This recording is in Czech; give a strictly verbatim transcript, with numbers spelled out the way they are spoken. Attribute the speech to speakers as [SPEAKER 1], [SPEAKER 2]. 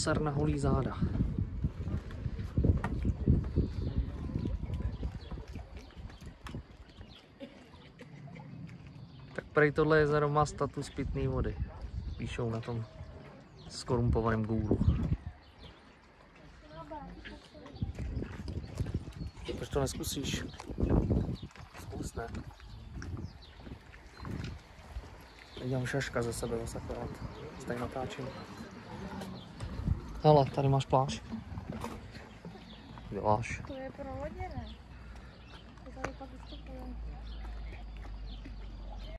[SPEAKER 1] ser na holý záda. Tak prej tohle jezero má status pitné vody. Píšou na tom skorumpovaném Google. Proč to neskusíš? Zkus, ne? Dělám šaška ze sebe zase akorát. Tady natáčím. Hele, tady máš pláž. Děláš.
[SPEAKER 2] To je pro lodě, ne? To tady pak vystupuje.